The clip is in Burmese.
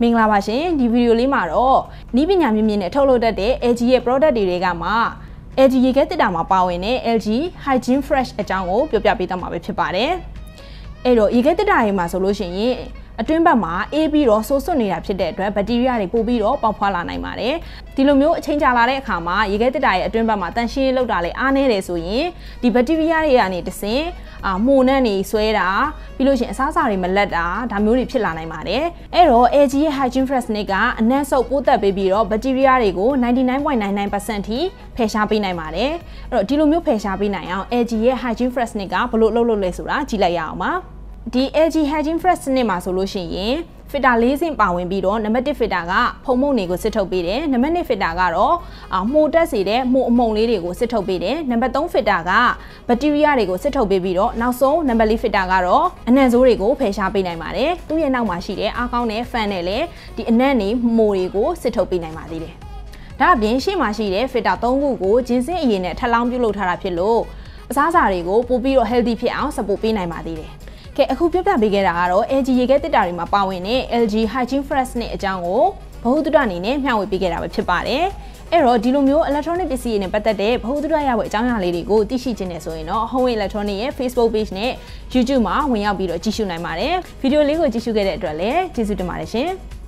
မင်္ဂလာပါရှင်ဒီဗီဒီယိုလေးမှာတော့နီးပညာမြင့်မြင့်နဲ့ထုတ်လုပ်တတ်တဲ့ LG ရဲ့ product တွေကမှ LG ရေခဲတစ်တာမှာပါဝင်တဲ့ LG Hygiene Fresh အကြောင်းကိုပြောပြပေးသွားမှာပဲဖြစ်ပါတယ်အဲ့တော့ရေခဲတစ်တာတွေမှာဆိုလို့ရှိရင်အတွင်းဘက်မှာအေးပြီးတော့ဆိုးစွတ်နေတာဖြစ်တဲ့အတွက်ဘက်တီးရီးယားတွေပို့ပြီးတော့ပေါက်ဖွာလာနိုင်ပါတယ်ဒီလိုမျိုးအချိန်ကြာလာတဲ့အခါမှာရေခဲတစ်တာရဲ့အတွင်းဘက်မှာတန်ရှင်းရေးလောက်တာလေအားနေတယ်ဆိုရင်ဒီဘက်တီးရီးယားတွေကနေတဆင့်မှုန်နဲ့နေဆွဲတာပြီးလို့ရှိရင်အစားအစာတွေမလက်တာဒါမျိုးတွေဖြစ်လာနိုင်ပါတယ်အဲ့တော့ LG ရဲ့ Hygiene Fresh နဲ့ကအနက်ဆုပ်ပိုးသက်ပေးပြီးတော့ဘက်တီးရီးယားတွေကို 99.99% ထိဖယ်ရှားပေးနိုင်ပါတယ်အဲ့တော့ဒီလိုမျိုးဖယ်ရှားပေးနိုင်အောင် LG ရဲ့ Hygiene Fresh နဲ့ကဘလို့လုပ်လို့လဲဆိုတာကြည့်လိုက်ရအောင်ပါဒီ LG Hygiene Fresh နဲ့မှာဆိုလို့ရှိရင် filter ၄ဆင့်ပါဝင်ပြီးတော့နံပါတ်1 filter ကဖုံမုန့်တွေကိုစစ်ထုတ်ပေးတယ်နံပါတ်2 filter ကတော့မှုတက်စေတဲ့မှုအမုံလေးတွေကိုစစ်ထုတ်ပေးတယ်နံပါတ်3 filter ကဘက်တီးရီးယားတွေကိုစစ်ထုတ်ပေးပြီးတော့နောက်ဆုံးနံပါတ်4 filter ကတော့အနံ့ဆိုးတွေကိုဖယ်ရှားပေးနိုင်ပါတယ်သူ့ရဲ့နောက်မှာရှိတဲ့အားကောင်းတဲ့ fan နဲ့လည်းဒီအနံ့တွေမိုတွေကိုစစ်ထုတ်ပေးနိုင်ပါသေးတယ်ဒါအပြင်ရှေ့မှာရှိတဲ့ filter 3ခုကိုဂျင်းစင်းအရင်နဲ့ထပ်လောင်းပြုတ်လုပ်ထားတာဖြစ်လို့အစားအစာတွေကိုပို့ပြီးတော့ healthy ဖြစ်အောင် support ပေးနိုင်ပါသေးတယ်ကဲအခုပြပြပေးခဲ့တာကတော့ LG ရေခဲတစ်တာတွေမှာပါဝင်တဲ့ LG Hygiene Fresh နဲ့အကြောင်းကိုဘဟုသုတအနေနဲ့မျှဝေပေးခဲ့တာပဲဖြစ်ပါတယ်အဲ့တော့ဒီလိုမျိုး electronic ပစ္စည်းတွေနဲ့ပတ်သက်တဲ့ဘဟုသုတရဖို့အကြောင်းအရာလေးတွေကိုသိရှိခြင်းနဲ့ဆိုရင်တော့ Home Electronic ရဲ့ Facebook page နဲ့ YouTube မှာဝင်ရောက်ပြီးတော့ကြည့်ရှုနိုင်ပါတယ်ဗီဒီယိုလေးကိုကြည့်ရှုခဲ့တဲ့အတွက်လည်းကျေးဇူးတင်ပါတယ်ရှင်